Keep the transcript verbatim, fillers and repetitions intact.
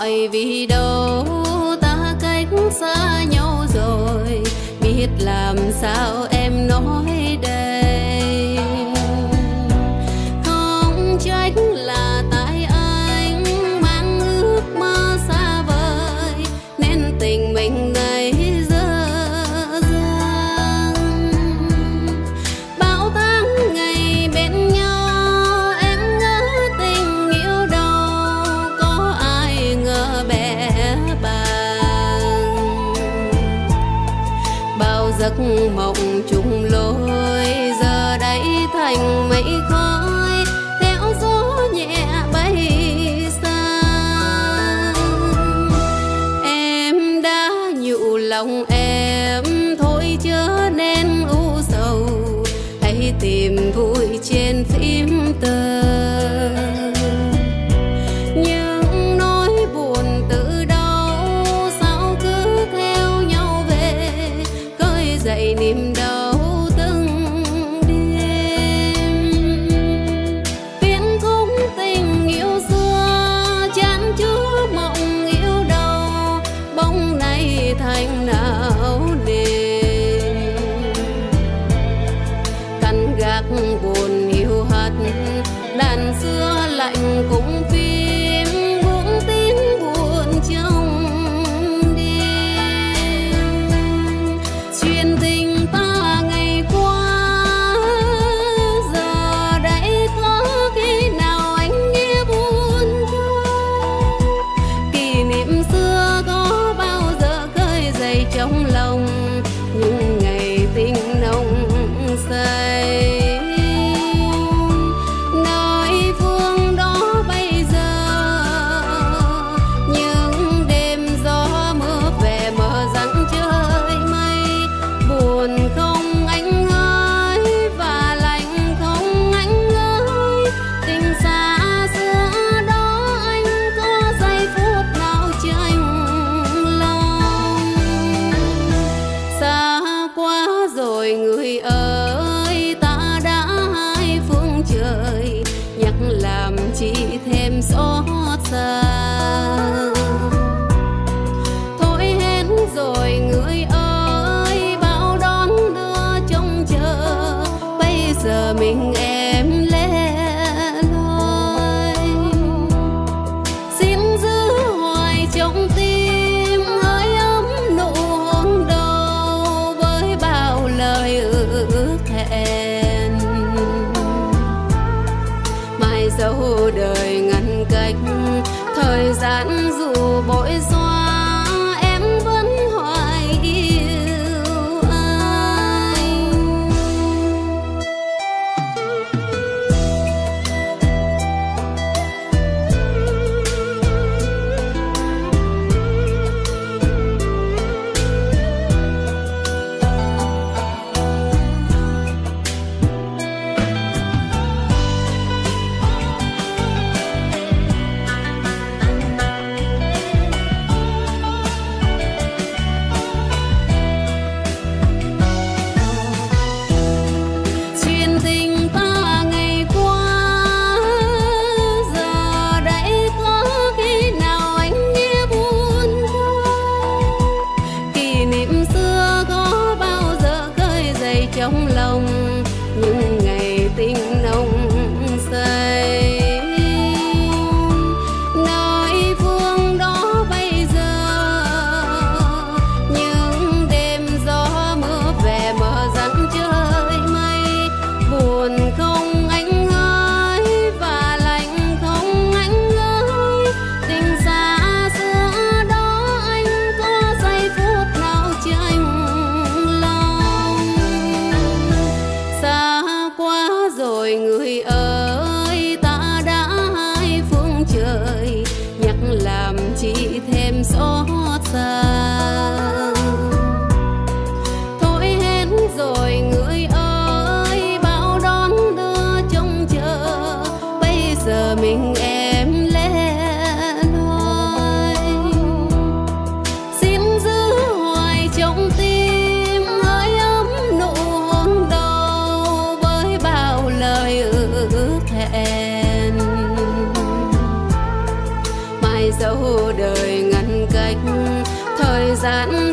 hỏi vì đâu ta cách xa nhau rồi, biết làm sao em nói đây. Không trách là tại anh mang ước mơ xa vời nên tình mình này dở dang. Bao tháng ngày bên nhau em ngỡ tình yêu đâu, có ai ngờ bé bàng. Bao giấc mộng chung lối giờ đây thành mây khói, theo gió nhẹ bay xa. Em đã nhủ lòng em thôi chớ nên u sầu, hãy tìm vui trên phím tờ. Nhưng nỗi buồn từ đâu sao cứ theo nhau về, khơi dậy niềm đau từng đêm. Viễn khúc tình yêu xưa chan chứa mộng yêu đâu, bóng nay thành não nề. Căn gác buồn hiu hắt, đàn xưa lạnh cũng phim buông tiếng buồn trong đêm. Chuyện tình ta ngày qua giờ đây có khi nào anh nghe buồn không? Kỷ niệm xưa có bao giờ khơi dậy trong lòng những ngày tình nồng say. Nơi phương đó bây giờ những đêm gió mưa về mờ răng trời mây, buồn không anh ơi và lạnh không anh ơi. Tình xa xưa đó anh có giây phút nào chạnh lòng. Xa quá rồi người ơi, ta đã hai phương trời, nhắc làm chi thêm xót xa. Thôi hết rồi người ơi, bao đón đưa trông chờ, bây giờ mình em lẻ loi. Xin giữ hoài trong tim hơi ấm nụ hôn đầu với bao lời ước hẹn. Mai dấu đời ngăn cách, thời gian dù bội xoa em vẫn hoài yêu anh. dấu đời ngăn cách thời gian